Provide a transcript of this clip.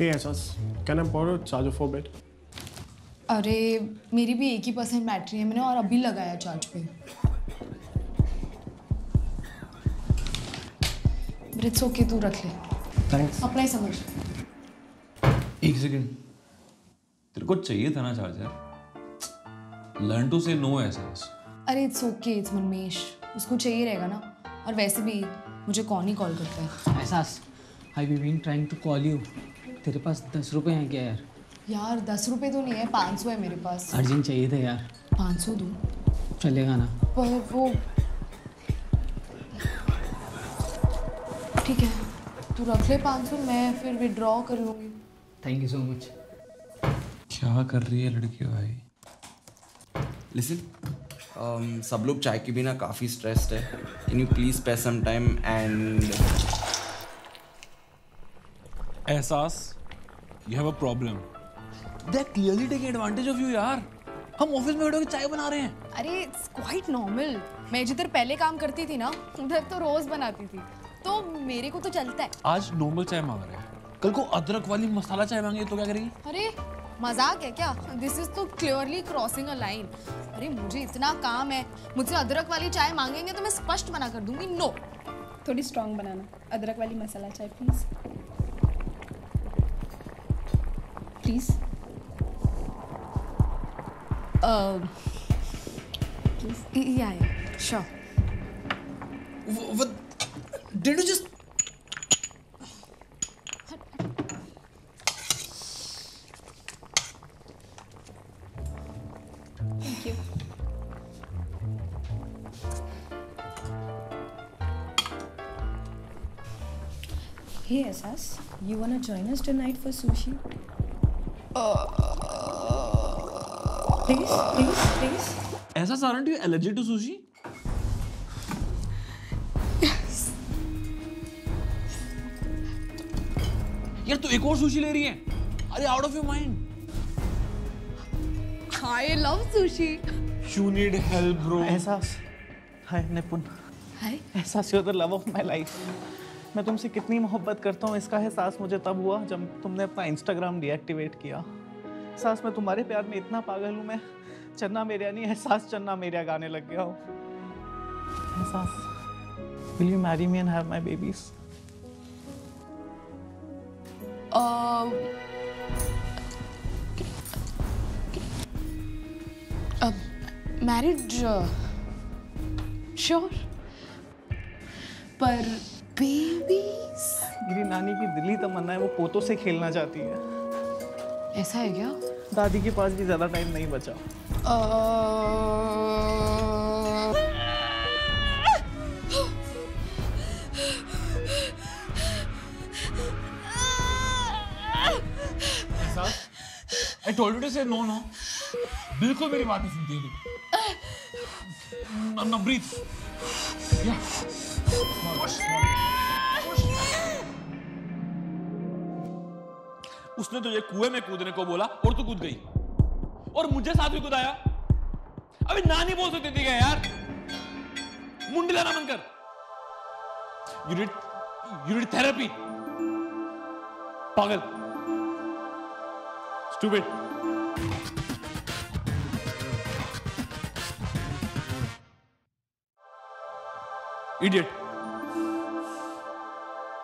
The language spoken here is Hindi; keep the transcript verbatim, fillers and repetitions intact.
Hey Asas, can I borrow a charger for bed? अरे मेरी भी एक ही परसेंट बैटरी है, मैंने और अभी लगाया चार्ज पे। But it's okay, तू रख ले। Thanks. अपना ही समझ। एक सेकंड, तेरे को चाहिए था ना charger? Learn to say no ऐसा। अरे it's okay, it's मनमेश, उसको चाहिए रहेगा ना। और वैसे भी मुझे कौन ही कॉल करता है। एहसास, I've been trying to call you. तेरे पास दस रुपए हैं क्या यार? यार दस रुपए तो नहीं है, पाँच सौ है मेरे पास। अर्जेंट चाहिए था यार। पाँच सौ दूँ? चलेगा ना? पर वो ठीक है, तू रख ले पाँच सौ, मैं फिर विड्रॉ कर लूँगी। Thank you so much. क्या कर रही है लड़की भाई? लिसन, um, सब लोग चाय के बिना काफ़ी स्ट्रेस्ड है। Can you please spare some time and एहसास, you have a problem. They're clearly taking advantage of you यार। हम ऑफिस में बैठ के चाय बना रहे हैं। अरे it's quite normal। मैं जिधर पहले काम करती थी ना, उधर तो रोज बनाती थी, तो मेरे को तो चलता है। आज नॉर्मल चाय मांग रहे हैं, कल को अदरक वाली मसाला चाय मांगे तो क्या करेगी? अरे मजाक है क्या? दिस इज तो क्लियरली क्रॉसिंग अ लाइन। अरे मुझे इतना काम है, मुझसे अदरक वाली चाय मांगेंगे तो मैं स्पष्ट मना कर दूंगी, नो। थोड़ी स्ट्रॉन्ग बनाना, अदरक वाली मसाला चाय please please. Yeah yeah sure. what did you just thank you. Hey Asas, you wanna join us tonight for sushi? Please, please, please. एहसास, aren't you allergic to sushi? यार तू एक और सुशी ले रही है? अरे out of your mind. I love sushi. You need help, bro. एहसास, हाय निपुण। हाय। एहसास, you're the love of my life. मैं तुमसे कितनी मोहब्बत करता हूँ इसका एहसास मुझे तब हुआ जब तुमने अपना इंस्टाग्राम डीएक्टिवेट किया। एहसास, मैं तुम्हारे प्यार में इतना पागल हूँ, मैं चन्ना मेरिया नहीं, एहसास चन्ना मेरिया गाने लग गया हूँ। एहसास, will you marry me and have my babies? Married sure, पर बेबीज? मेरी नानी की दिली तमन्ना है, वो पोतों से खेलना चाहती है। ऐसा है क्या? दादी के पास भी ज्यादा टाइम नहीं बचा। I told you to say no, no. बिल्कुल मेरी बात नहीं सुनती है तू। Now breathe. Yeah. उसने तुझे कुएं में कूदने को बोला और तू कूद गई, और मुझे साथ में कूदाया। अबे ना नहीं बोल सकती थी क्या यार? मुंडी लाना मन कर। You need, you need therapy. पागल। Stupid. Idiot.